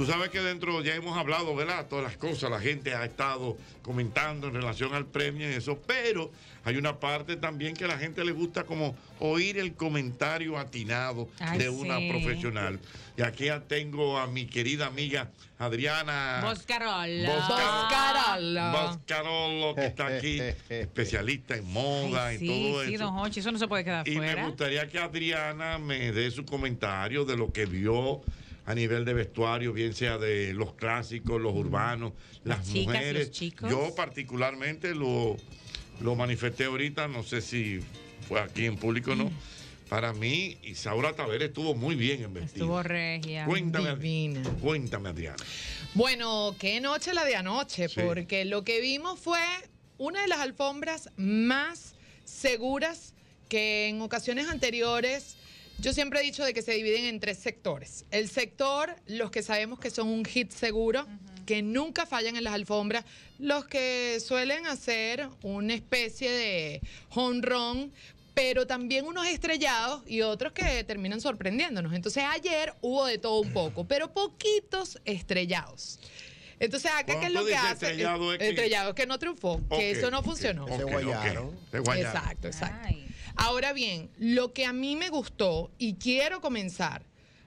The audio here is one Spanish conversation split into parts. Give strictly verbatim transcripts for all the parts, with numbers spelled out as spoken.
sabes que dentro ya hemos hablado, ¿verdad? Todas las cosas, la gente ha estado comentando en relación al premio y eso, pero hay una parte también que a la gente le gusta como oír el comentario atinado Ay, de una sí. profesional. Y aquí ya tengo a mi querida amiga Adriana Boscarola. Boscarola. Boscarola, que está aquí, especialista en moda Ay, y sí, todo sí, eso. don Hochi, eso no se puede quedar Y fuera. me gustaría que Adriana me dé su comentario de lo que vio a nivel de vestuario, bien sea de los clásicos, los urbanos, las, Las chicas, mujeres. los chicos. Yo particularmente lo, lo manifesté ahorita, no sé si fue aquí en público o no. Para mí, Isaura Taveras estuvo muy bien en vestido. Estuvo regia. Cuéntame, Divina. cuéntame, Adriana. Bueno, qué noche la de anoche, Sí. porque lo que vimos fue una de las alfombras más seguras que en ocasiones anteriores. Yo siempre he dicho de que se dividen en tres sectores. El sector, los que sabemos que son un hit seguro, uh-huh. que nunca fallan en las alfombras, los que suelen hacer una especie de home run, pero también unos estrellados y otros que terminan sorprendiéndonos. Entonces ayer hubo de todo un poco, pero poquitos estrellados. Entonces acá, ¿qué es lo que hace? Estrellado es que... Estrellado que no triunfó, Okay, que eso no okay, funcionó. okay, Se guayaron. okay, se guayaron. Exacto, exacto. Ay. Ahora bien, lo que a mí me gustó y quiero comenzar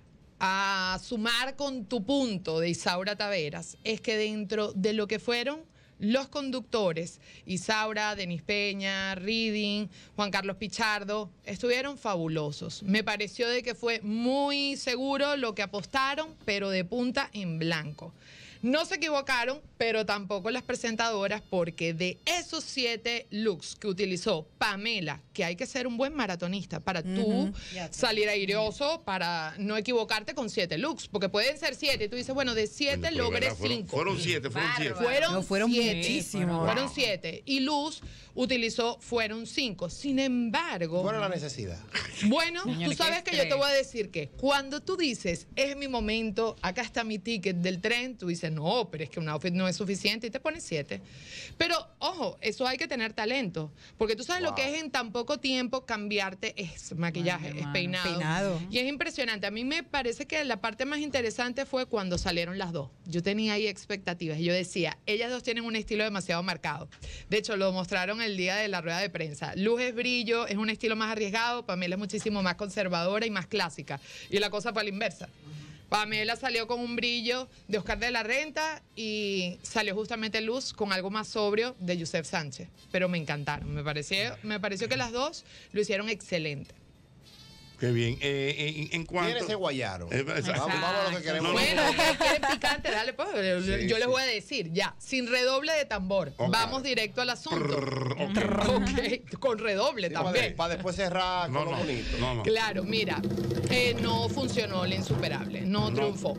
a sumar con tu punto de Isaura Taveras es que dentro de lo que fueron los conductores, Isaura, Denis Peña, Reading, Juan Carlos Pichardo, estuvieron fabulosos. Me pareció de que fue muy seguro lo que apostaron, pero de punta en blanco. No se equivocaron, pero tampoco las presentadoras, porque de esos siete looks que utilizó Pamela, que hay que ser un buen maratonista para tú Uh-huh. salir airoso, para no equivocarte con siete looks, porque pueden ser siete, y tú dices, bueno, de siete Bueno, pero logré verdad, fueron- cinco. Fueron siete, fueron Bárbaro. siete. Fueron, No, fueron siete. muchísimos. Fueron Wow. siete. Y Luz utilizó, fueron cinco. Sin embargo, ¿Cuál es la necesidad? bueno, Señores, tú sabes qué que yo te estrés. voy a decir que cuando tú dices, es mi momento, acá está mi ticket del tren, tú dices, no, pero es que un outfit no es suficiente y te pones siete. Pero, ojo, eso hay que tener talento, porque tú sabes Wow. lo que es en tan poco tiempo cambiarte es maquillaje, Ay, es hermano. peinado. Peinado. Y es impresionante. A mí me parece que la parte más interesante fue cuando salieron las dos. Yo tenía ahí expectativas y yo decía, ellas dos tienen un estilo demasiado marcado. De hecho, lo mostraron el día de la rueda de prensa. Luz es brillo, es un estilo más arriesgado, Pamela es muchísimo más conservadora y más clásica. Y la cosa fue a la inversa. Pamela salió con un brillo de Oscar de la Renta y salió justamente Luz con algo más sobrio de Yusef Sánchez. Pero me encantaron. Me pareció, me pareció que las dos lo hicieron excelente. Qué bien. Eh, en, en cuanto... ¿Quiénes se guayaron? Eh, exacto. Vamos, vamos a lo que queremos. No, no, Bueno, ¿qué quieren picante? Dale, pues. Sí, yo les sí. voy a decir, ya, sin redoble de tambor. Ok. Vamos directo al asunto. Prrr, ok. Ok, con redoble Para, también. después cerrar No, con lo no, bonito. no, no. Claro, mira, eh, no funcionó la insuperable, no, No. triunfó.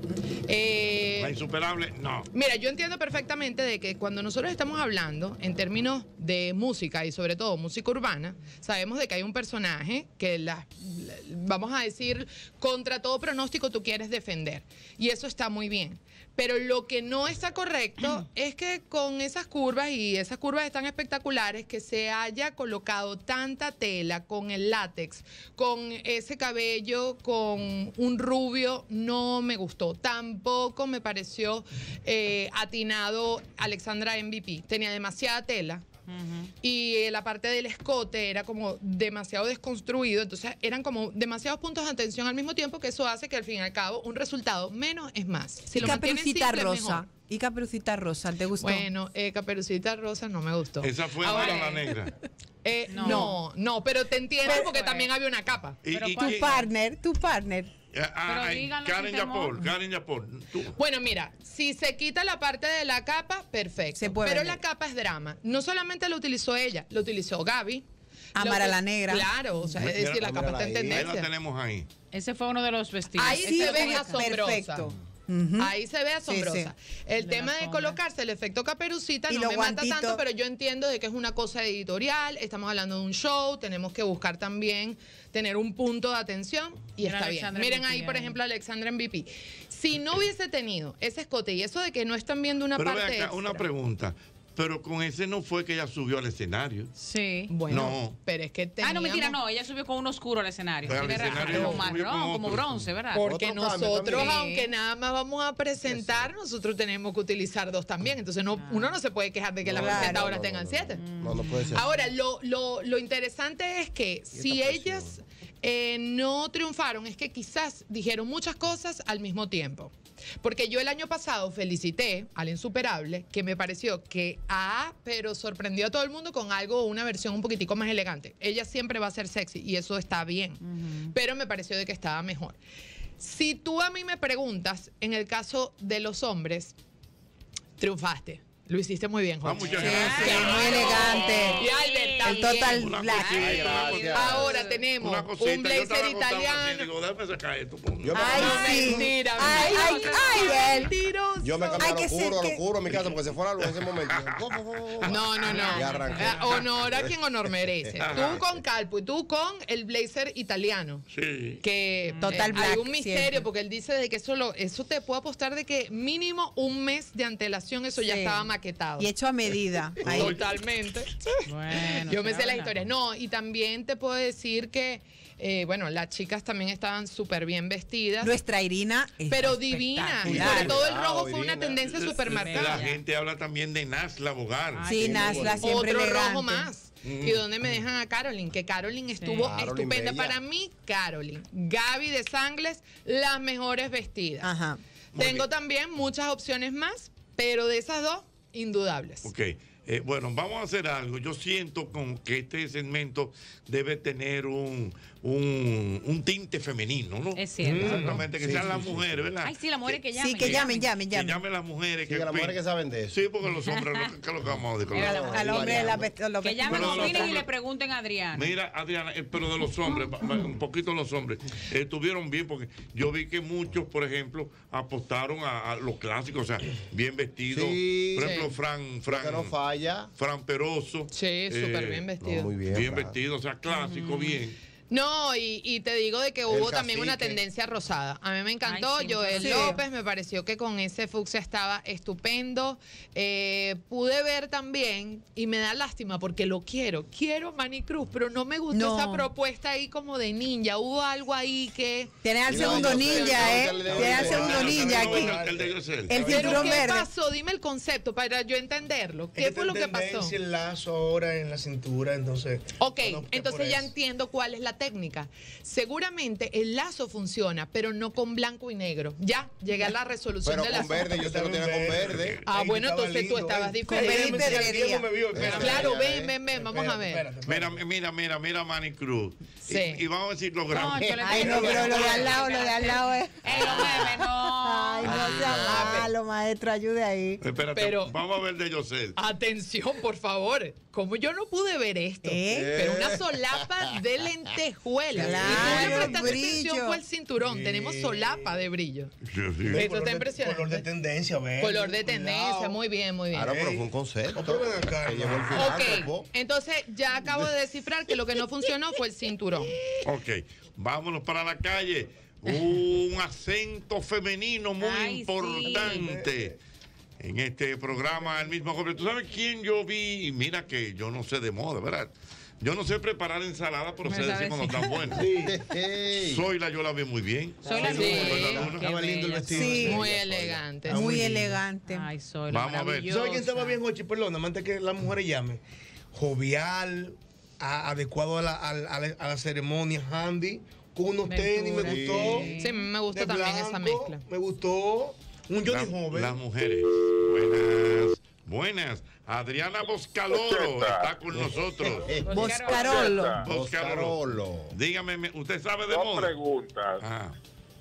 Eh, La insuperable, no. Mira, yo entiendo perfectamente de que cuando nosotros estamos hablando en términos de música y sobre todo música urbana, sabemos de que hay un personaje que la, la- vamos a decir, contra todo pronóstico tú quieres defender. Y eso está muy bien. Pero lo que no está correcto es que con esas curvas, y esas curvas están espectaculares, que se haya colocado tanta tela con el látex, con ese cabello, con un rubio, no me gustó. Tampoco me pareció eh, atinado Alexandra M V P. Tenía demasiada tela. Y eh, la parte del escote era como demasiado desconstruido, entonces eran como demasiados puntos de atención al mismo tiempo, que eso hace que al fin y al cabo un resultado menos es más. Si y lo mantienen Caperucita simple, Rosa. mejor. Y Caperucita Rosa, ¿te gustó? Bueno, eh, Caperucita Rosa no me gustó. Esa fue Ahora, Mara la negra. eh, No. no. no, pero te entiendo Pero- porque también había una capa. Y, Pero y ¿cuál? tu quién- partner, tu partner. Ah, ah, Pero ay, díganlo Karen sin temor. Yapol, Karen Yapol. Tú. Bueno, mira, si se quita la parte de la capa, perfecto. Se puede pero vender. la capa es drama. No solamente lo utilizó ella, lo utilizó Gaby. Amara lo- la Negra. Claro, o sea, es Mira, decir, la capa mírala está en ahí. Ahí la tendencia. tenemos ahí. Ese fue uno de los vestidos. Ahí Sí, se ve es asombrosa. perfecto. Ujú. Ahí se ve asombrosa. El De tema la de sombra. colocarse el efecto Caperucita Y no los me mata guantitos. tanto, pero yo entiendo de que es una cosa editorial, estamos hablando de un show, tenemos que buscar también tener un punto de atención y Mira está bien. Alexandra Miren M V P ahí, por ahí. ejemplo, Alexandra M V P. Si no hubiese tenido ese escote y eso de que no están viendo una Pero ve parte acá, extra. una pregunta. Pero con ese no fue que ella subió al escenario. Sí. Bueno, No. pero es que Ah, no, teníamos- mentira, no. Ella subió con un oscuro al escenario. Pero al Tiene razón, escenario como subió con marrón, como otro. bronce, ¿verdad? Porque Otro cambio nosotros, también. aunque nada más vamos a presentar, nosotros tenemos que utilizar dos también. Entonces no, uno no se puede quejar de que las No, presentadoras no, no, tengan no, siete. No, no puede ser. Ahora, lo, lo, lo interesante es que si presión? ellas eh, no triunfaron, es que quizás dijeron muchas cosas al mismo tiempo. Porque yo el año pasado felicité al Insuperable, que me pareció que, ah, pero sorprendió a todo el mundo con algo, una versión un poquitico más elegante. Ella siempre va a ser sexy y eso está bien, pero me pareció de que estaba mejor. Si tú a mí me preguntas, en el caso de los hombres, triunfaste. Lo hiciste muy bien, Ah, Jorge. muchas Sí, gracias. sí, muy elegante. Y Albert El también. total Una black. cosita, Ay, una gracias. cosita. Ahora tenemos Una cosita, un yo blazer estaba acostado así, italiano. digo, déjame sacar esto. por- Yo me Ay, No, sí. mentira, Ay, mentira. ay, ay, él. Mentiroso. Yo me cambié Hay a que lo ser oscuro, a lo que- oscuro en mi casa porque se fue la luz en ese momento. No, no, no. Y arranqué. Eh, honor a quien honor merece. Ajá. Tú con Calpo y tú con el blazer italiano. Sí. Que Total eh, black, hay un misterio siempre. porque él dice de que eso, lo- eso te puedo apostar de que mínimo un mes de antelación eso ya Sí. estaba maquetado. Y hecho a medida. Ahí. Totalmente. Bueno, Yo me sé se las habla. historias. No, y también te puedo decir que, eh, bueno, las chicas también estaban súper bien vestidas. Nuestra Irina es Pero divina. Y espectacular. sobre todo el Wow, rojo fue una divina. tendencia súper La marcada. gente habla también de Nasla Bogar. Ay, Sí, qué Nasla lindo. siempre Otro elegante. rojo más. ¿Y dónde me dejan a Caroline? Que Caroline estuvo Caroline estupenda. bella. Para mí, Caroline. Gaby de Sangles, las mejores vestidas. Ajá. Muy Tengo bien. también muchas opciones más, pero de esas dos, indudables. Ok. Eh, bueno, vamos a hacer algo. Yo siento con que este segmento debe tener un, un, un tinte femenino, ¿no? Es cierto. Exactamente, que Sí, sean sí, las sí, mujeres, ¿verdad? Ay, sí, las mujeres que llamen. Sí, que llamen, llamen, Que llamen. llamen las mujeres. Sí, que las mujeres que saben de eso. Sí, porque los hombres, lo, que es lo que vamos a decir? Era la- No, Al hombre de la vest- los Que llamen Pero a los Fines y hombres- le pregunten a Adriana. Mira, Adriana, eh, pero de los hombres, va- va- un poquito los hombres, eh, estuvieron bien porque yo vi que muchos, por ejemplo, apostaron a, a los clásicos, o sea, bien vestidos. Sí. Por ejemplo, Sí. Fran, Lo Fran, que no falla. Fran Peroso. Sí, súper eh, bien No, vestido. muy bien. Bien Fran. vestido, o sea, clásico, bien. No, y, y te digo de que hubo también una cacique. tendencia rosada. A mí me encantó. Ay, sí, Joel sí. López me pareció que con ese fucsia estaba estupendo. Eh, pude ver también, y me da lástima porque lo quiero, quiero Manny Cruz, pero no me gustó No. esa propuesta ahí como de ninja. Hubo algo ahí que... Tienes al Sí, no, segundo yo sé, ninja, ¿eh? yo sé, Tienes al yo sé. segundo No, ninja no, aquí. no, el de Yosel. El ¿Pero cinturón qué verde. pasó? Dime el concepto para yo entenderlo. ¿Qué Es que fue lo está que en pasó? tendencia el lazo ahora en la cintura, entonces. Ok, bueno, opté entonces por ya eso. entiendo cuál es la técnica. Seguramente el lazo funciona, pero no con blanco y negro. Ya, llegué a la resolución Pero de la con verde, yo te lo tenía con verde. Ah, Ey, bueno, estaba entonces tú lindo, estabas eh. diferente. Con verde Espérame, si debería. alguien no me vio, espérame. Claro, Ya, ven, eh. ven, ven, vamos a ver. Espérate, Mira, espérate. mira, mira, mira, Manny Cruz. Y- Sí. Y, vamos a decir los grandes. yo le Ay, tengo no, que- pero lo de al lado, lo de al lado es. Ey, los memes, no. Ay, no sea Ah, malo, maestro, ayude ahí. Espérate, Pero- vamos a ver de Yosel. Atención, por favor. ¿Cómo yo no pude ver esto? ¿Eh? Pero una solapa de lentejuelas. Claro, y tú le prestaste brillo. atención fue el cinturón. Tenemos solapa de brillo. Sí, sí. Esto Color está de- impresionante. Color de tendencia, ¿ves? Color de tendencia, muy bien, muy bien. Claro, pero fue un concepto. Pero ven acá, Que llevó el hermano. filántropo. Ok, entonces ya acabo de descifrar que lo que no funcionó fue el cinturón. Ok, vámonos para la calle. Un acento femenino muy Ay, sí. importante en este programa. El mismo joven. ¿Tú sabes quién yo vi? Y mira que yo no sé de moda, ¿verdad? Yo no sé preparar ensalada, pero Me sé decir sabe cuando sí. están buenas. Ey. Soy la, yo la vi muy bien. Soy la Sí. luna. Soy la luna. Qué Estaba lindo el bella vestido. Sí. Muy elegante. Muy muy elegante. Ay, soy la Vamos a ver. maravillosa. ¿Sabes quién estaba bien, Jochi? Perdón, antes que las mujeres llamen. Jovial, a- adecuado a la, a la- a la- a la ceremonia, handy, con unos tenis, me Ventura. gustó. Sí, a mí me gusta De también esa blanco, mezcla. Me gustó. Un Johnny La- joven. Las mujeres. Buenas, buenas. Adriana Boscaloro está con nosotros. Boscarolo. Boscarolo. Oscarolo. Dígame, me- ¿usted sabe de Dos moda? preguntas. Ah.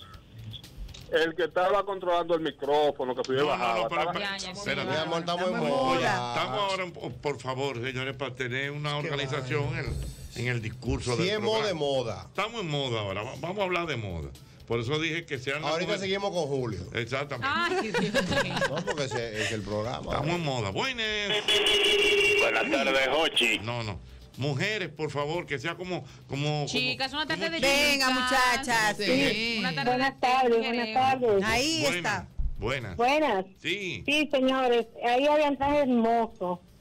El que estaba controlando el micrófono, que subió y No, no, bajaba. no, pero estaba- Ya, ya, espérate. Mi amor, estamos en Estamos en moda. Oye, estamos ahora, en- por favor, señores, para tener una organización en, en el discurso Si del es moda, de programa. moda. Estamos en moda ahora, va- vamos a hablar de moda. Por eso dije que sean las Ahorita mujeres- seguimos con Julio. Exactamente. Ay, Dios mío. No, porque ese es el programa. Estamos en moda. Buenas. Buenas tardes, Jochi. No, no. Mujeres, por favor, que sea como... como Chicas, una tarde de Venga, chicas. muchachas. Sí. Una tarde Buenas de tardes, queremos. buenas tardes. Ahí buenas, está. buenas. Buenas. Sí. Sí, señores, ahí había trajes hermosos.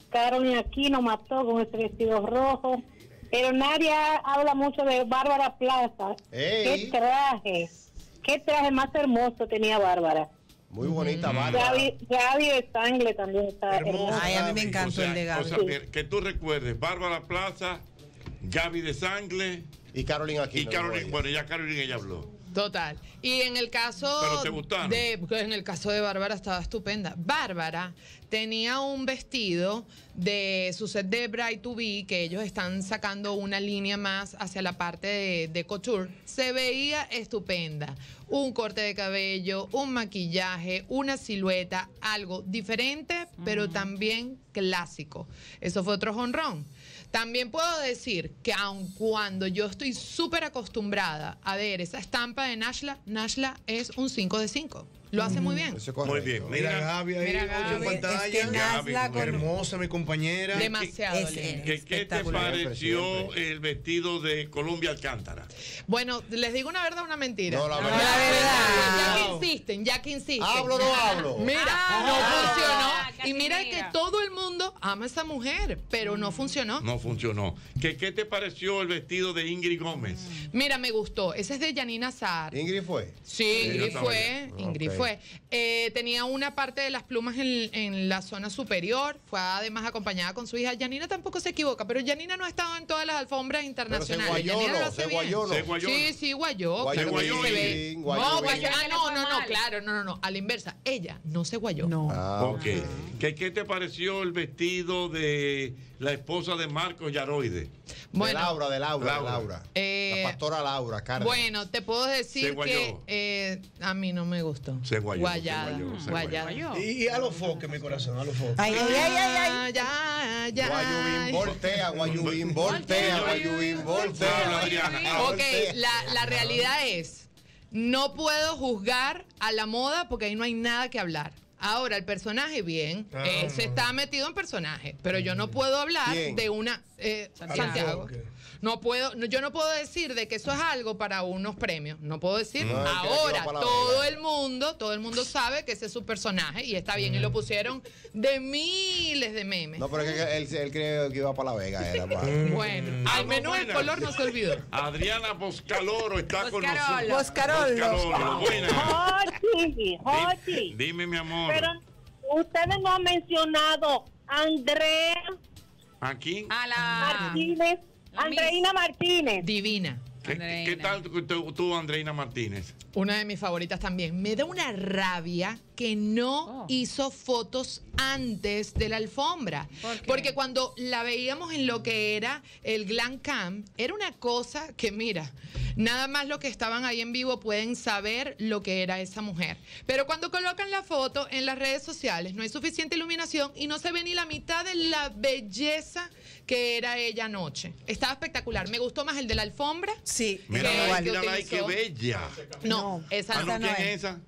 Carolyn Aquino mató con ese vestido rojo. Pero nadie habla mucho de Bárbara Plaza. Ey. Qué traje, qué traje más hermoso tenía Bárbara. Muy bonita, Bárbara. Gaby, Gaby de Sangle también está hermosa. Ay, a mí me encantó O sea, el de Gaby. o sea, mira, que tú recuerdes, Bárbara Plaza, Gaby de Sangle Y Carolina aquí. y Carolina. Bueno, ya Carolina ella habló. Total. Y en el caso ¿Pero te gustaron? de en el caso de Bárbara estaba estupenda. Bárbara tenía un vestido de su set de Bright to Be, que ellos están sacando una línea más hacia la parte de, de couture. Se veía estupenda. Un corte de cabello, un maquillaje, una silueta, algo diferente, pero también clásico. Eso fue otro jonrón. También puedo decir que aun cuando yo estoy súper acostumbrada a ver esa estampa de Nashla, Nashla es un cinco de cinco. Lo hace muy bien. Eso es Muy correcto. bien. Mira, Mira, Gaby ahí, Mira, ocho en Gaby. pantalla. Es que Nazla Gaby, con- Hermosa, mi compañera. Demasiado Es- lindo. ¿qué, qué te espectacular. pareció Siempre. el vestido de Colombia Alcántara? Bueno, les digo una verdad o una mentira. No, la Ya, verdad. La verdad. Ya que insisten, ya que insisten. ¿Hablo o no hablo? Mira, Ah, no ah, funcionó. casi Y mira mira. que todo el mundo ama a esa mujer, pero no funcionó. No funcionó. ¿Qué, qué te pareció el vestido de Ingrid Gómez? Mira, me gustó. Ese es de Yanina Saar. Ingrid fue. Sí, yo Ingrid estaba fue, allá. Ingrid Ok. fue. Eh, tenía una parte de las plumas en, en la zona superior, fue además acompañada con su hija. Yanina tampoco se equivoca, pero Yanina no ha estado en todas las alfombras Pero se internacionales. guayó, Yanina lo ¿no? hace Se bien. guayó, ¿no? Se guayó. Sí, sí, guayó. Guayó claro que bien, se ve. guayó No, bien. guayó. Ah, Que le no, fue no, no, mal. claro, no, no, no. A la inversa, ella no se guayó. No. Ah, Ok. ¿Qué, ¿Qué te pareció el vestido de la esposa de Marcos Yaroide? de Bueno, Laura, de Laura, Laura. de Laura. Eh, la pastora Laura, Cárdenas. bueno, te puedo Se decir guayó. que eh, a mí no me gustó. Se guayó, Guayada, se guayó, se guayada. guayó. Y, y a los foques, mi corazón, a los foques. Ay, ay, ay, ay, ay. Ah, ya, ya. Guayubín voltea, Guayubín voltea, Guayubín Habla, voltea. Adriana. Ah, Ok, voltea. la, la realidad es, no puedo juzgar a la moda porque ahí no hay nada que hablar. Ahora, el personaje, bien, Ah, eh, se no. está metido en personaje, pero yo no puedo hablar ¿Quién? de una... eh, Santiago. Santiago. Ok. No puedo, no, yo no puedo decir de que eso es algo para unos premios. No puedo decir. No, es que Ahora, aquí va para la todo vega. el mundo, todo el mundo sabe que ese es su personaje y está bien. Y lo pusieron de miles de memes. No, pero es que él, él cree que iba para La Vega, era para. Bueno, al menos el buena. color no se olvidó. Adriana Boscaloro está con Boscarolo. nosotros. Boscarolo. Boscarolo, buena. Jochi, Jochi. Dime, mi amor. Pero ustedes no han mencionado a Andrea ¿Aquí? A la. Martínez, la Andreina Martínez. Divina. ¿Qué, Andreina. ¿Qué tal tú, tú, tú, Andreina Martínez? Una de mis favoritas también. Me da una rabia que no Oh. hizo fotos antes de la alfombra. ¿Por qué? Porque cuando la veíamos en lo que era el Glam Camp, era una cosa que, mira, nada más los que estaban ahí en vivo pueden saber lo que era esa mujer. Pero cuando colocan la foto en las redes sociales, no hay suficiente iluminación y no se ve ni la mitad de la belleza que era ella anoche. Estaba espectacular. Me gustó más el de la alfombra. Sí, Mira, ¿Qué? la, ¿Qué mírala ahí, qué utilizó? bella. No, No. esa Ah, no. no, Esa no ¿quién es. es esa?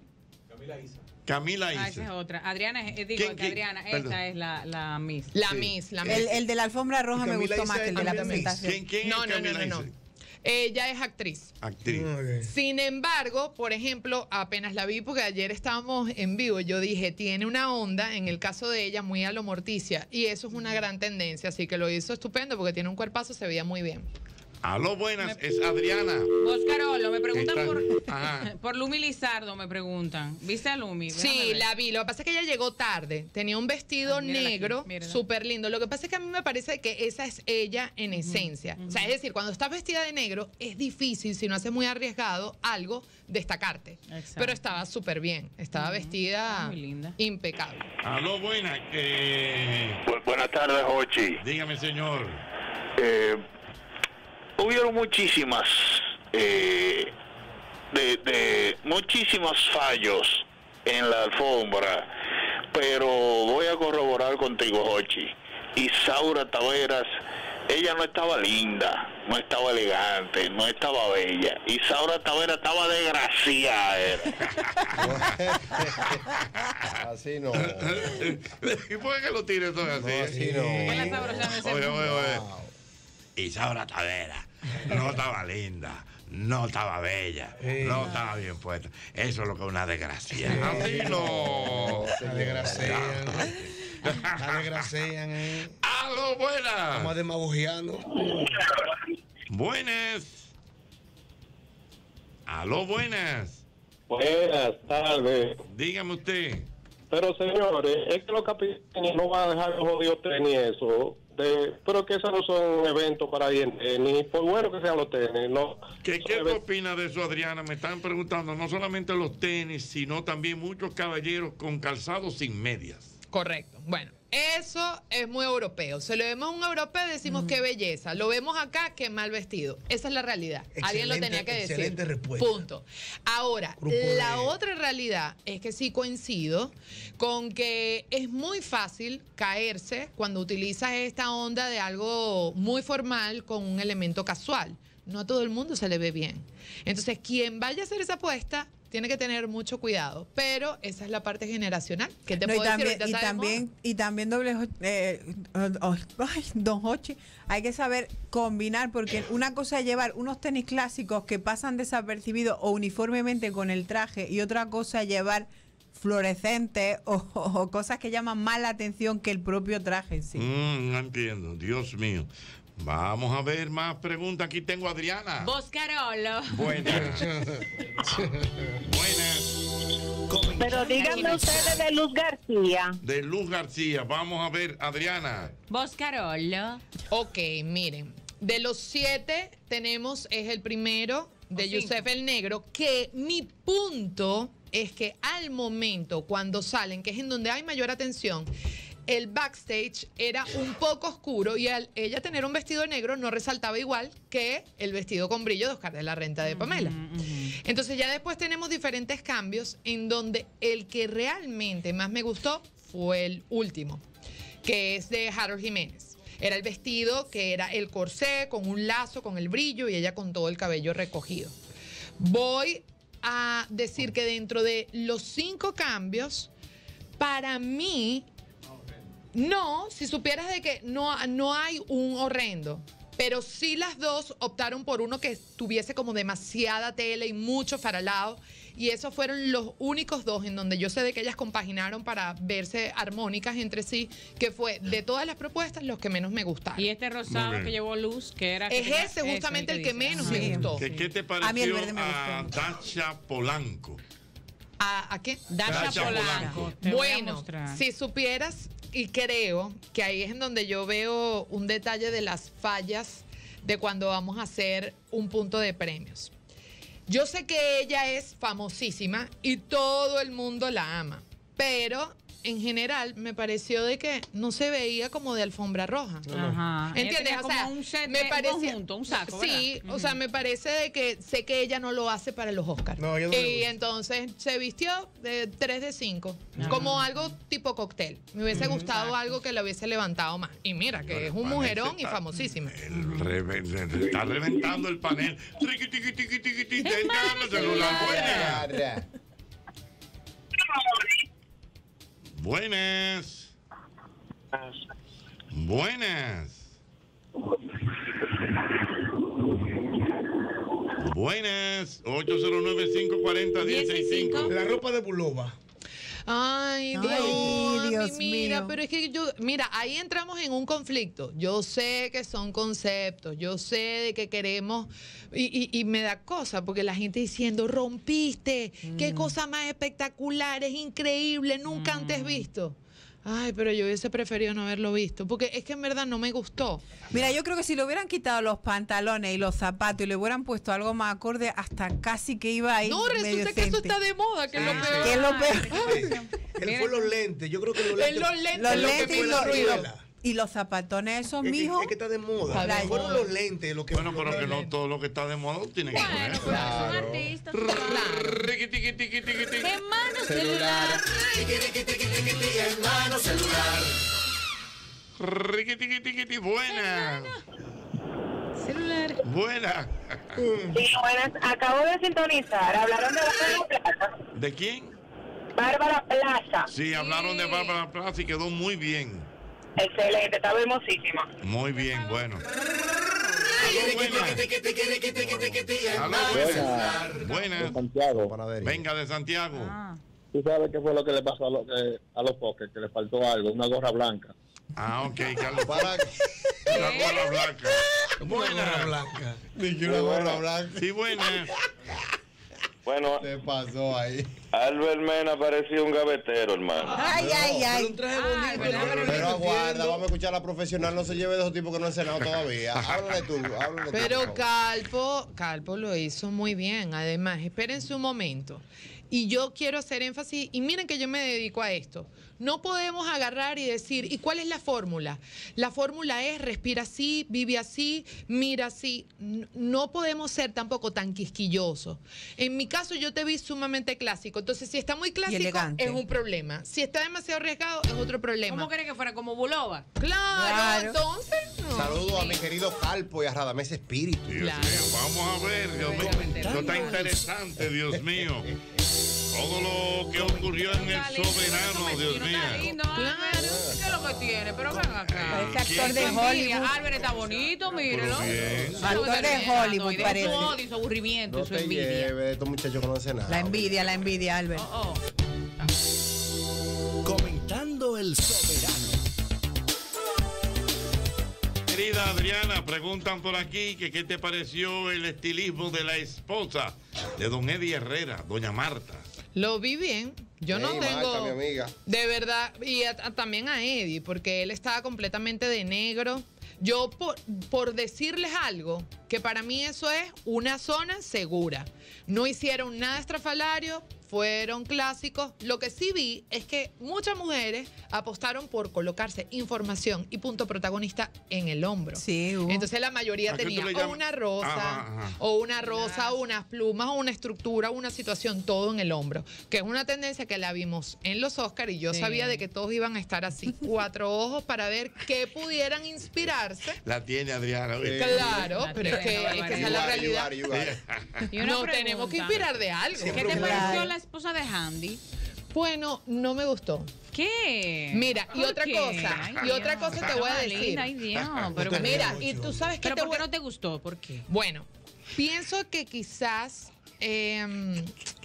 Camila Ah, Isa. esa es otra. Adriana, es- eh, digo ¿Quién, que quién? Adriana, Perdón. esta es la, la Miss. La Sí. Miss, la Miss. El, el de la alfombra roja Y me Camila gustó más Isa que el de la es también Miss. presentación. ¿Quién, quién No, es no, no, Camila no, no. Isa? Ella es actriz. Actriz. Ok. Sin embargo, por ejemplo, apenas la vi porque ayer estábamos en vivo, yo dije, tiene una onda, en el caso de ella, muy a lo Morticia, y eso es una gran tendencia, así que lo hizo estupendo porque tiene un cuerpazo, se veía muy bien. Aló, buenas, es Adriana. Oscarolo, me preguntan Está- por, Ajá. por Lumi Lizardo, me preguntan. ¿Viste a Lumi? Déjame Sí, ver. la vi. Lo que pasa es que ella llegó tarde. Tenía un vestido Ah, mírala aquí, negro, mírala. súper lindo. Lo que pasa es que a mí me parece que esa es ella en esencia. O sea, es decir, cuando estás vestida de negro, es difícil, si no haces muy arriesgado, algo, destacarte. Exacto. Pero estaba súper bien. Estaba vestida muy linda. impecable. Aló, buenas. Eh, Bu- buenas tardes, Jochi. dígame, señor. Eh, hubieron muchísimas, eh, de, de muchísimos fallos en la alfombra, pero voy a corroborar contigo, Jochi. Isaura Taveras, ella no estaba linda, no estaba elegante, no estaba bella. Isaura Taveras estaba desgraciada. era. Así no. ¿Y por qué lo tires todo así? No, así ¿Qué es la no. sabrosa de ese Oye, mundo? oye, oye. Wow. Isaura Tavera no estaba linda, no estaba bella, no estaba bien puesta. Eso es lo que es una desgracia. Así no. La desgracia. La desgracian, eh. ¡Aló, buenas! Estamos demagogiando. Buenas. ¡Aló, buenas! Buenas tardes. Dígame usted. Pero señores, es que los capitanes no van a dejar los jodidos tenis eso. De, pero que esos no son eventos para ir en tenis. Por bueno que sean los tenis. No, ¿Qué, son ¿Qué tú eventos- opinas de eso, Adriana? Me están preguntando no solamente los tenis, sino también muchos caballeros con calzados sin medias. Correcto. Bueno, eso es muy europeo. Se lo vemos a un europeo y decimos qué belleza. Lo vemos acá, qué mal vestido. Esa es la realidad. Alguien lo Excelente- tenía que decir. excelente respuesta. Punto. Ahora, Grupo de- la otra realidad es que sí coincido con que es muy fácil caerse cuando utilizas esta onda de algo muy formal con un elemento casual. No a todo el mundo se le ve bien. Entonces, quien vaya a hacer esa apuesta tiene que tener mucho cuidado, pero esa es la parte generacional. ¿Qué te No, y puedo también, decir? Ahorita y está de también, moda. y también doble jo- eh, oh, ay, don Hochi, hay que saber combinar, porque una cosa es llevar unos tenis clásicos que pasan desapercibidos o uniformemente con el traje, y otra cosa es llevar fluorescentes o, o- o cosas que llaman más la atención que el propio traje en sí. Mm, no entiendo, Dios mío. Vamos a ver más preguntas. Aquí tengo a Adriana. Boscarolo. Buenas. Buenas. Pero díganme ustedes de Luz García. De Luz García. Vamos a ver, Adriana. Boscarolo. Ok, miren. De los siete tenemos, es el primero de O cinco. Yusef el Negro, que mi punto es que al momento cuando salen, que es en donde hay mayor atención, el backstage era un poco oscuro y al ella tener un vestido negro no resaltaba igual que el vestido con brillo de Oscar de la Renta de Pamela. Entonces ya después tenemos diferentes cambios en donde el que realmente más me gustó fue el último, que es de Harold Jiménez. Era el vestido que era el corsé con un lazo, con el brillo y ella con todo el cabello recogido. Voy a decir que dentro de los cinco cambios, para mí, no, si supieras de que no, no hay un horrendo, pero sí las dos optaron por uno que tuviese como demasiada tela y mucho faralado, y esos fueron los únicos dos en donde yo sé de que ellas compaginaron para verse armónicas entre sí, que fue de todas las propuestas los que menos me gustaron. Y este Muy rosado bien. que llevó Luz, que era... Es que tenía- ese eso, justamente el que dice. menos Ah. me Sí. gustó. ¿Qué, qué te A mí el pareció verde me a gustó. Dacha Polanco? ¿A, a qué? Dasha, Dasha Polanco. Polanco. Te voy a Bueno, mostrar. si supieras, y creo que ahí es en donde yo veo un detalle de las fallas de cuando vamos a hacer un punto de premios. Yo sé que ella es famosísima y todo el mundo la ama, pero en general me pareció de que no se veía como de alfombra roja. Ajá. Ella ¿Entiendes? tenía O como sea, un set me de- un parece, conjunto, un saco, sí, ¿verdad? o sea, me parece de que sé que ella no lo hace para los Oscars. No, ella no le y gusta. entonces se vistió de tres de cinco, como algo tipo cóctel. Me hubiese gustado algo que la hubiese levantado más. Y mira, que es un Panel mujerón se y está- famosísima. el reve- se está reventando el panel. Triqui, tiqui, tiqui, tiqui, tiqui, tentando el celular. Buenas. Arra. Buenas. Buenas. Buenas. ocho cero nueve, cinco cuatro cero, uno cero seis cinco. La ropa de Bulova. Ay, Dios, Ay, Dios mira, mío. pero es que yo, mira, ahí entramos en un conflicto. Yo sé que son conceptos, yo sé de que queremos, y, y- y me da cosa, porque la gente diciendo, rompiste, qué cosa más espectacular, es increíble, nunca antes visto. Ay, pero yo hubiese preferido no haberlo visto, porque es que en verdad no me gustó. Mira, yo creo que si le hubieran quitado los pantalones y los zapatos y le hubieran puesto algo más acorde, hasta casi que iba ahí. No, medio resulta que eso decente. está de moda, que es lo Ah, peor. ¿Qué es lo peor? Él fue los lentes. Yo creo que los Es lentes. los lentes, Los lo que lentes me y hizo los, y ruido. los- y los zapatones esos, Es que, mijo. es que está de moda. Está de Fueron moda. los lentes lo que. Bueno, pero que no todo lo que está de moda tiene que Bueno, poner. pero son artistas. Riqui, tiqui, tiqui, tiqui, tiqui. ¡Qué mano Celular. Riqui, tiqui, tiqui, tiqui. Buenas. celular! Buenas. Sí, buenas. Acabo de sintonizar. Hablaron de Bárbara Plaza. ¿De quién? Bárbara Plaza. Sí, hablaron de Bárbara Plaza y quedó muy bien. Excelente, estaba hermosísima. Muy bien, bueno. Aló, buenas. Aló, buenas. Buenas. Santiago. Panadería. Venga de Santiago. Ah. tú sabes qué fue lo que le pasó a, lo, que, a los Fokker, que le faltó algo, una gorra blanca. Ah, ok, Carlos. Para La gorra blanca. Una gorra blanca. Dije una gorra blanca. Sí, buena. Bueno, ¿Qué pasó ahí? Albert Mena parecía un gavetero, hermano. Ay, ay, Pero ay. un traje Ay, bonito. ¿verdad? pero Pero no aguarda, entiendo. vamos a escuchar a la profesional. No se lleve de esos tipos que no han cenado todavía. Háblale tú, háblale tú. Pero por favor. Calpo, Calpo lo hizo muy bien. Además, espérense un momento. Y yo quiero hacer énfasis, y miren que yo me dedico a esto. No podemos agarrar y decir, ¿y cuál es la fórmula? La fórmula es respira así, vive así, mira así. N- No podemos ser tampoco tan quisquillosos. En mi caso, yo te vi sumamente clásico. Entonces, si está muy clásico, elegante. es un problema. Si está demasiado arriesgado, es otro problema. ¿Cómo querés que fuera como Bulova? Claro, Claro. entonces. no. Saludos a mi querido Calpo y a Radamés Espíritu. Dios Claro. mío, vamos a ver, Dios mío. Esto está interesante, Dios mío. Todo lo que ocurrió en el soberano, Dios mío. Está lindo, Albert. ¿Qué es lo que tiene? Pero ven acá. Parece actor de Envidia. Hollywood. Albert está bonito, mírelo. Pero bien. Actor de Hollywood, Y parece. Su odio, su aburrimiento, No su te envidia. lleves de estos muchachos que no hacen nada. La envidia, la envidia, Albert. Oh, oh. Comentando el soberano. Querida Adriana, preguntan por aquí que qué te pareció el estilismo de la esposa de don Eddie Herrera, doña Marta. Lo vi bien. Yo no Ey, tengo. Marta, mi amiga. De verdad. Y a- a- también a Eddie, porque él estaba completamente de negro. Yo, por, por decirles algo, que para mí eso es una zona segura. No hicieron nada estrafalario, fueron clásicos. Lo que sí vi es que muchas mujeres apostaron por colocarse información y punto protagonista en el hombro. Sí, hubo. Entonces la mayoría ¿A qué tú tenía le o llamas? una rosa, Ajá, ajá. o una rosa, o unas plumas, o una estructura, una situación, todo en el hombro. Que es una tendencia que la vimos en los Oscars y yo Sí. sabía de que todos iban a estar así, cuatro ojos para ver qué pudieran inspirarse. La tiene Adriana. ¿viste? Claro, La pero es que, tiene, es que esa es You la got it, you realidad. got it, you got it. Y una Nos pregunta. tenemos que inspirar de algo. ¿Qué te Claro. pareció la esposa de Handy? Bueno, no me gustó. ¿Qué? Mira, y ¿Por otra qué? cosa, Ay, y otra Dios. cosa te voy a Ay, decir. linda, ay, Dios, pero Mira, y tú sabes que ¿Pero te por voy qué no te gustó? ¿Por qué? Bueno, pienso que quizás em,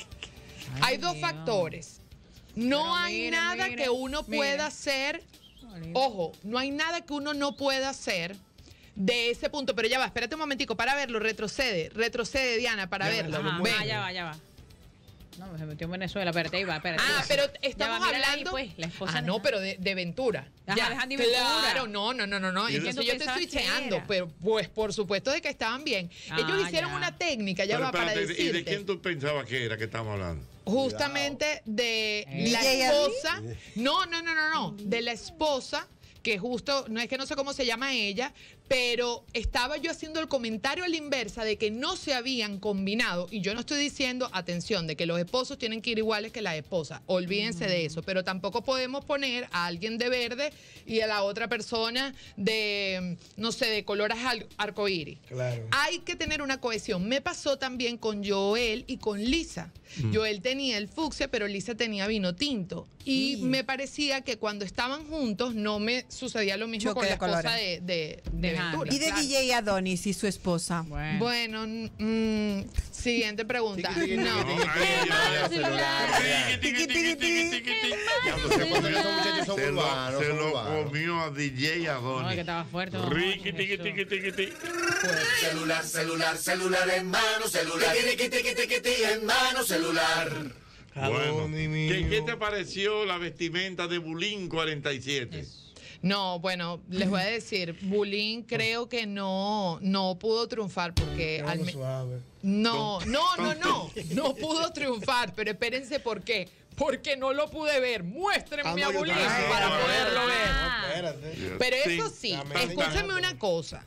hay dos Dios. factores. No Pero hay mire, nada mire, que uno mire. pueda hacer. Ojo, no hay nada que uno no pueda hacer de ese punto. Pero ya va, espérate un momentico para verlo. Retrocede, retrocede, Diana, para Ya, verlo. Ajá, Ven. ah, ya va, ya va. No, se metió en Venezuela, espérate, ahí va, espérate. Ah, pero estamos Ya va, mírala ahí, hablando. pues, la esposa ah, de no, Handy. pero de, de Ventura. Ajá, de Handy Ventura. Claro, no, no, no, no, no. ¿Y Entonces tú yo te pensabas estoy que cheando, era? pero pues por supuesto de que estaban bien. Ah, Ellos hicieron ya. una técnica, ya Pero va para espérate, ¿y decirte. de quién tú pensabas que era que estamos hablando? Justamente de Eh. la D J esposa. No, no, no, no, no. De la esposa, que justo, no es que no sé cómo se llama ella, pero estaba yo haciendo el comentario a la inversa de que no se habían combinado. Y yo no estoy diciendo, atención, de que los esposos tienen que ir iguales que la esposa. Olvídense de eso. Pero tampoco podemos poner a alguien de verde y a la otra persona de, no sé, de color al- arcoíris. Claro. Hay que tener una cohesión. Me pasó también con Joel y con Lisa. Joel tenía el fucsia, pero Lisa tenía vino tinto. Y me parecía que cuando estaban juntos no me sucedía lo mismo Choque con la de esposa colores. de, de, De de Handy. Ventura. Y de Claro. D J Adonis y su esposa. Bueno. Bueno, mm, siguiente pregunta. Tiqui, tiqui, No. tiqui, tiqui. Ay, Ya, ya, celular, ya. Tiqui, tiqui, tiqui, tiqui, tiqui, tiqui. Ya, pues, se comió, esos muchachos son Se lo, urbanos, se son lo urbanos. comió a D J No, que Adonis. estaba fuerte. no, Riqui, tiqui, Jesús. tiqui, tiqui, tiqui. Celular, celular, celular en mano, celular. Tiqui, tiqui, tiqui, tiqui, en mano, celular. Bueno, Adonis mío. ¿qué, qué te pareció la vestimenta de Bulín cuarenta y siete? No, bueno, les voy a decir, Bulín creo que no, no pudo triunfar porque al Déjalo me- suave. No, no, no, no, no pudo triunfar, pero espérense por qué. Porque no lo pude ver. Muéstrenme Ah, a no, yo Bulín también. para Ah, poderlo ver. No, espérate. Pero eso sí, Dame, escúchame dame. una cosa.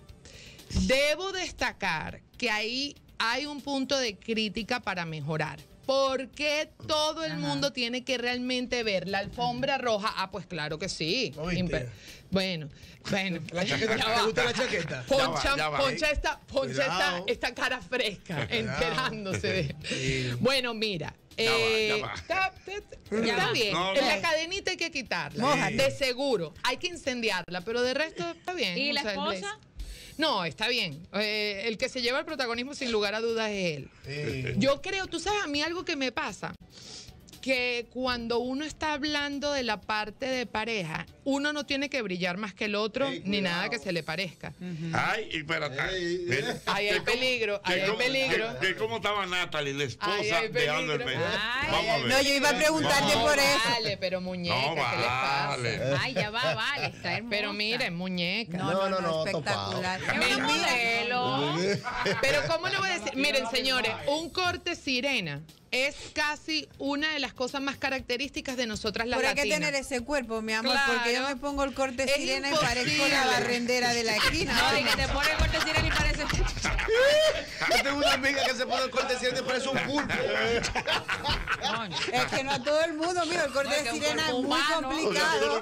Debo destacar que ahí hay un punto de crítica para mejorar. ¿Por qué todo el mundo tiene que realmente ver la alfombra roja? Ah, pues claro que sí. ¿No viste? Impe- Bueno, bueno. La chaqueta, Ya ¿te va. gusta la chaqueta? Poncha, Ya va, ya va. poncha esta, poncha esta, Cuidado. esta cara fresca, enterándose de. Sí. Bueno, mira. Ya va, eh, ya va. Está, está- Ya está va. bien. No, En no. la cadenita hay que quitarla. Mójate. De seguro. Hay que incendiarla, pero de resto está bien. ¿Y o la sea, el esposa? blazer. No, está bien. Eh, el que se lleva el protagonismo sin lugar a dudas es él. Sí. Yo creo, tú sabes, a mí algo que me pasa. que cuando uno está hablando de la parte de pareja, uno no tiene que brillar más que el otro, Ey, ni cuidado. nada que se le parezca. Ay, espérate. Ey, Mira, Ahí hay que cómo- peligro, ahí que hay cómo- peligro. que- que cómo estaba Natalie, la Ahí esposa hay de Albert peligro. Mena. Ay, Vamos a ver. No, yo iba a preguntarte No, por eso. Vale, pero muñeca, No, ¿qué le pasa? vale. Ay, ya va, vale, está hermosa. Pero miren, muñeca. No, no, no, No, no, espectacular. Es una modelo. Pero ¿cómo le voy a decir? Miren, señores, un corte sirena es casi una de las cosas más características de nosotras las Pero hay que latinas. tener ese cuerpo, mi amor, Claro. porque yo me pongo el corte Es sirena y imposible. parezco la barrendera de la esquina. No, y que te pone el corte sirena y parece. Yo tengo una amiga que se pone el corte y te parece un pulpo. Coño. Es que no a todo el mundo, mira, el corte No, es de que un sirena es cuerpo muy humano. complicado.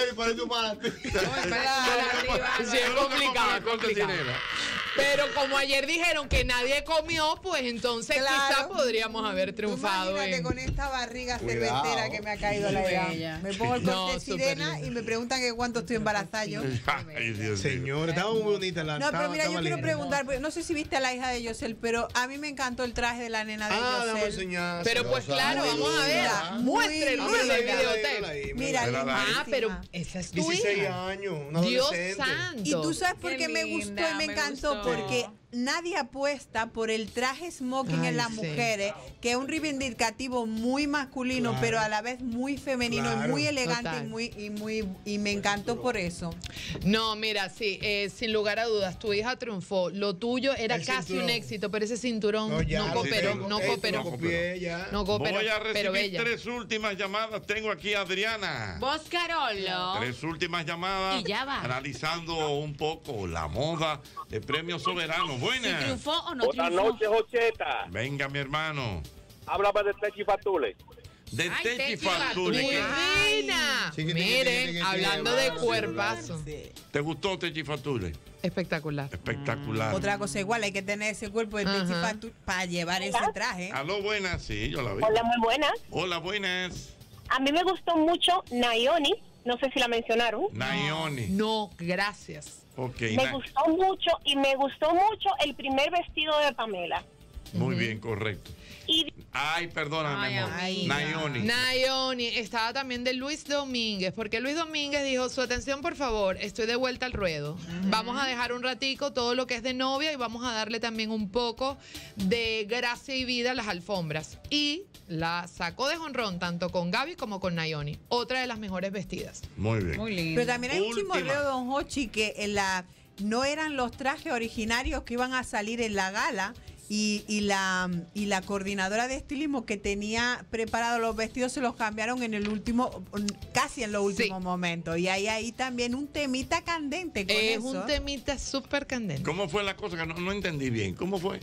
Sí, es complicado, es complicado. Pero como ayer dijeron que nadie comió, pues entonces Claro. quizá podríamos haber Tú triunfado. imagínate en- con esta barriga Cuidado. cervecera que me ha caído la edad. Bella. Me pongo el No, corte de súper sirena lindo. y me preguntan que cuánto estoy embarazada yo. Ay, Dios mío. Señor, estaba muy bonita la No, pero estaba- mira, yo estaba quiero linda. preguntar, porque no sé si viste a la hija de Yosel, pero a mí me encantó el traje de la nena de Ah, dame Yosel. enseñar. Pero pues Muy claro, linda, vamos a ver. muy Muéstrenlo en linda. el videotape. Mira, Mírala ahí. Ah, lindísima. pero esa es tu dieciséis hija. años, una Dios adolescente. santo. Y tú sabes por Qué qué me gustó linda, y me me encantó, gustó. porque nadie apuesta por el traje smoking Ay, en las sí. mujeres, que es un reivindicativo muy masculino, Claro. pero a la vez muy femenino y Claro. muy elegante Total. y muy y muy y me encantó por eso. No, mira, sí, eh, sin lugar a dudas, tu hija triunfó. Lo tuyo era El casi cinturón. un éxito, pero ese cinturón no, ya, cooperó, sí, no ey, cooperó. No copié ya. No cooperó, Voy a pero recibir bella. tres últimas llamadas. Tengo aquí a Adriana. Vos, Carolo. Tres últimas llamadas. Y ya va. Analizando un poco la moda de Premio Soberano. Si Buenas. triunfó o no Buenas triunfó. noches, Jocheta. Venga, mi hermano. Háblame de Techi Fatule. De Ay, Techi Techi Fatule. Muy ¿Qué- fina. Chiqui, tiqui, tiqui, Miren, tiqui, hablando tiqui, de tiqui, cuerpazo. ¿Te gustó Techi Fatule? Espectacular. Espectacular. Otra cosa igual, hay que tener ese cuerpo de Ajá. Techi para llevar ese traje. Aló, buenas. Sí, yo la vi. Hola, muy buenas. Hola, buenas. A mí me gustó mucho Nayoni, no sé si la mencionaron. Nayoni. No, gracias. Ok. Me Na- gustó mucho y me gustó mucho el primer vestido de Pamela. Muy bien, correcto. Y Ay, perdóname, Ay, amor. amiga. Nayoni. Nayoni, estaba también de Luis Domínguez, porque Luis Domínguez dijo, su atención por favor, estoy de vuelta al ruedo. Vamos a dejar un ratico todo lo que es de novia y vamos a darle también un poco de gracia y vida a las alfombras. Y la sacó de jonrón tanto con Gaby como con Nayoni, otra de las mejores vestidas. Muy bien. Muy lindo. Pero también hay un Última. chismorreo, don Hochi, que en la no eran los trajes originarios que iban a salir en la gala. Y, y la y la coordinadora de estilismo que tenía preparados los vestidos se los cambiaron en el último, casi en los últimos Sí. momentos. Y hay ahí también un temita candente con Es eso. un temita súper candente. ¿Cómo fue la cosa? Que no, no entendí bien. ¿Cómo fue?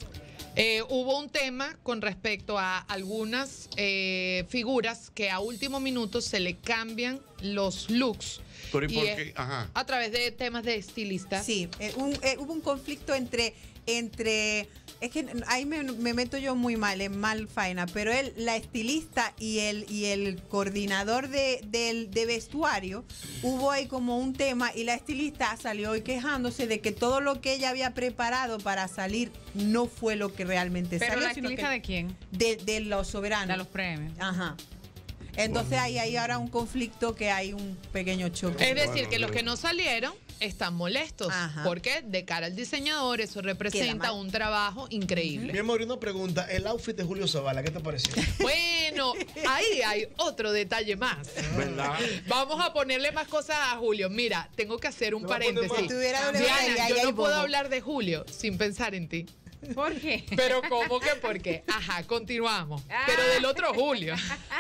Eh, hubo un tema con respecto a algunas eh, figuras que a último minuto se le cambian los looks. Pero ¿y Y por es qué? Ajá. a través de temas de estilistas. Sí, eh, un- eh, hubo un conflicto entre, entre es que ahí me, me meto yo muy mal, en mal faena, pero él, la estilista y el, y el coordinador de, del- de vestuario, hubo ahí como un tema y la estilista salió hoy quejándose de que todo lo que ella había preparado para salir no fue lo que realmente Pero salió. la sino estilista que- de quién? de, de los soberanos. De los premios. Ajá. Entonces ahí hay ahora un conflicto que hay un pequeño choque. Es decir, Bueno, que los pero- que no salieron están molestos. Ajá. Porque de cara al diseñador eso representa mal. un trabajo increíble. Mi amor, y una pregunta. El outfit de Julio Zavala, ¿qué te pareció? Bueno, ahí hay otro detalle más. ¿Verdad? Vamos a ponerle más cosas a Julio. Mira, tengo que hacer un Le voy a poner paréntesis. más. Tuviera doble Diana, vara y ahí yo hay no puedo bobo. hablar de Julio sin pensar en ti. ¿Por qué? Pero ¿cómo que por qué? Ajá, continuamos. Ah. Pero del otro Julio.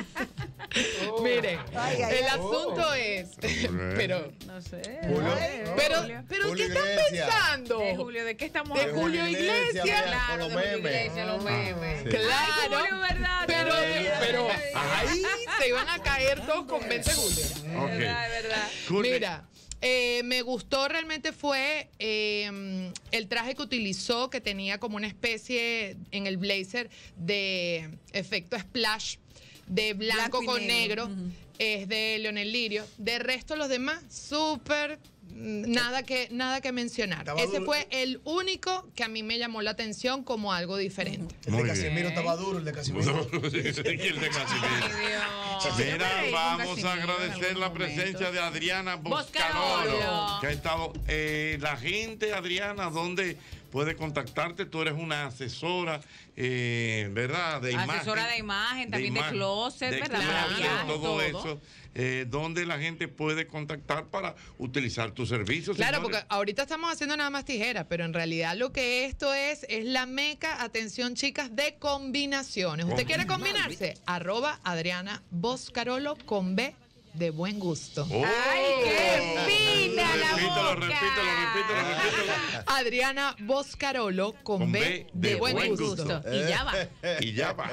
Miren, Ay, ay, el ay. asunto es... Pero, No sé. Julio. Ay, pero, Julio. pero ¿qué Julio están Iglesias. pensando? De Julio, ¿de qué estamos De hablando? Julio Iglesias. mira, Claro, con los de Julio memes. Iglesias, los memes. Sí. Claro. Ay, Julio, ¿verdad? Pero, Ay, pero ay, ahí se iban a caer todos con veinte Julio. Ok. verdad, es verdad. Julio. Mira, eh, me gustó realmente fue eh, el traje que utilizó, que tenía como una especie en el blazer de efecto splash, de blanco, Blanco y con negro. negro. Ujú. Es de Leonel Lirio. De resto, los demás, súper nada que, nada que mencionar. Estaba Ese duro. fue el único que a mí me llamó la atención como algo diferente. El de Casimiro estaba duro, el de Casimiro. el de Casimiro. Mira, vamos a agradecer la presencia de Adriana Boscarolo, Boscarolo. que ha estado. Eh, la gente, Adriana, ¿dónde puede contactarte? Tú eres una asesora, eh, ¿verdad? De imagen. Asesora de imagen, también de, imagen, closet, de ¿verdad? closet, Maquillaje, todo, todo. eso. Eh, ¿Dónde la gente puede contactar para utilizar tus servicios? Claro, señores? porque ahorita estamos haciendo nada más tijeras, pero en realidad lo que esto es, es la meca, atención chicas, de combinaciones. ¿Usted quiere combinarse? Arroba Adriana Boscarolo con B de buen gusto. Oh, ¡Ay, qué fina la repítelo, boca! repítelo, repítelo, repítelo. Adriana Boscarolo con, Con B, B de, de buen, buen gusto. gusto. Y ya va. Y ya va.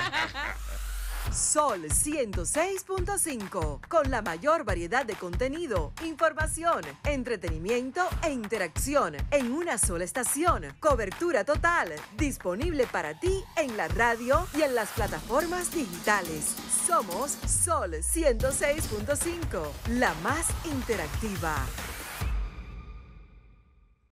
Sol ciento seis punto cinco, con la mayor variedad de contenido, información, entretenimiento e interacción en una sola estación. Cobertura total, disponible para ti en la radio y en las plataformas digitales. Somos Sol ciento seis punto cinco, la más interactiva.